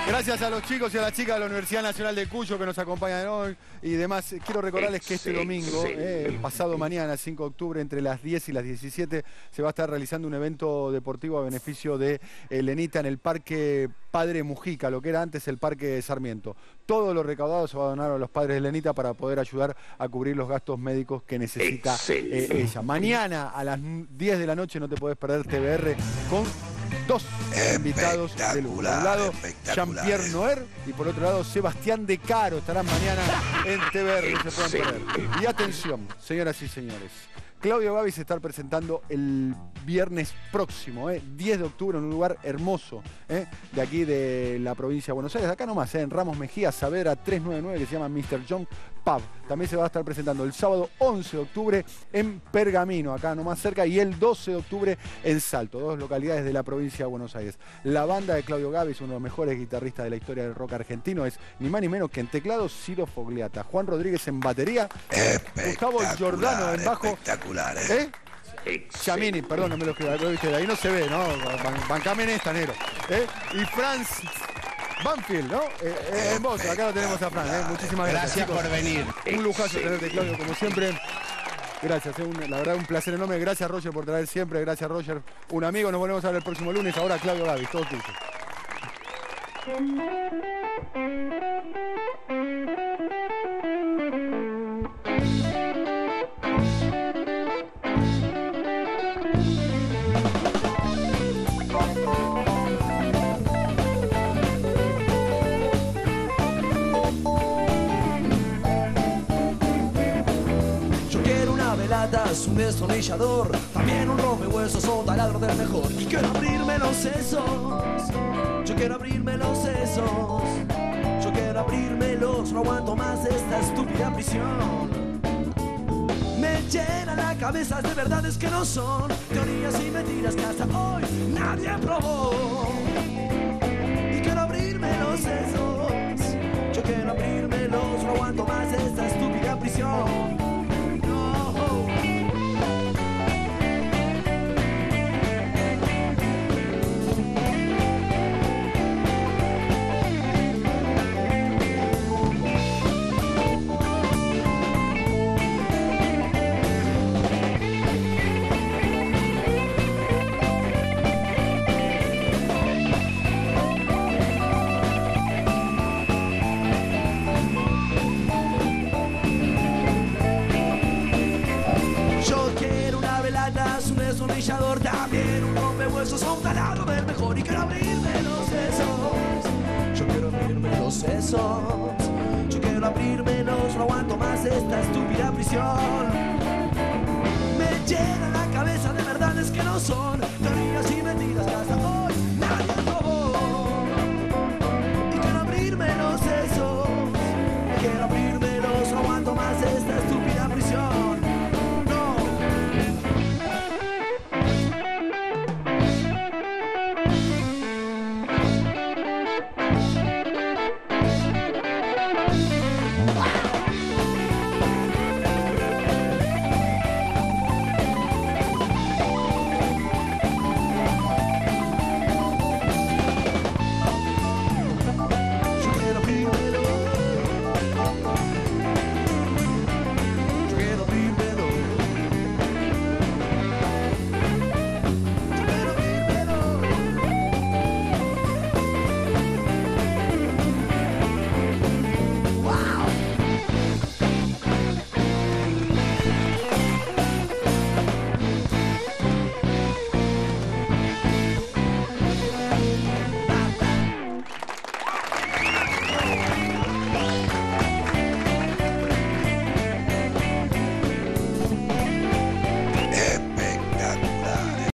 Gracias a los chicos y a las chicas de la Universidad Nacional de Cuyo que nos acompañan hoy y demás. Quiero recordarles que este domingo, pasado mañana, 5 de octubre, entre las 10 y las 17, se va a estar realizando un evento deportivo a beneficio de Lenita en el Parque Padre Mujica, lo que era antes el Parque Sarmiento. Todo lo recaudado se va a donar a los padres de Lenita para poder ayudar a cubrir los gastos médicos que necesita ella. Mañana a las 10 de la noche no te podés perder TBR con dos invitados de lujo. Por un lado, Jean-Pierre Noer y por otro lado, Sebastián De Caro. Estarán mañana en TBR, no se pueden perder. Y atención, señoras y señores. Claudio Gabbi se está presentando el viernes próximo, 10 de octubre, en un lugar hermoso, de aquí de la provincia de Buenos Aires, de acá nomás, en Ramos Mejía, Saavedra 399, que se llama Mr. John Pub. También se va a estar presentando el sábado 11 de octubre en Pergamino, acá nomás cerca, y el 12 de octubre en Salto, dos localidades de la provincia de Buenos Aires. La banda de Claudio Gabbi es uno de los mejores guitarristas de la historia del rock argentino, es ni más ni menos que en teclados Ciro Fogliata, Juan Rodríguez en batería, Gustavo Giordano en bajo, Giamini, perdón, no me lo escribo, de ahí no se ve, ¿no? Bancame en esta, negro. Y Franz Banfield, ¿no? En voz, acá lo tenemos a Franz, muchísimas gracias. Gracias por venir. Un lujazo tenerte, Claudio, como siempre. Gracias, la verdad un placer enorme. Gracias, Roger, por traer siempre. Gracias, Roger. Un amigo, nos volvemos a ver el próximo lunes. Ahora Claudio Gabbi, todo tuyo. Un destornillador, también un rompehuesos o taladro del mejor. Y quiero abrirme los sesos, yo quiero abrirme los sesos, yo quiero abrirmelos, no aguanto más esta estúpida prisión. Me llena la cabeza de verdades que no son, teorías y mentiras que hasta hoy nadie probó. Y quiero abrirme los sesos, yo quiero abrirmelos, no aguanto más esta estúpida prisión. También un rompehuesos o un taladro del mejor. Y quiero abrirme los sesos, yo quiero abrirme los sesos, yo quiero abrirmelos, no aguanto más esta estúpida prisión. Me llena la cabeza de verdades que no son,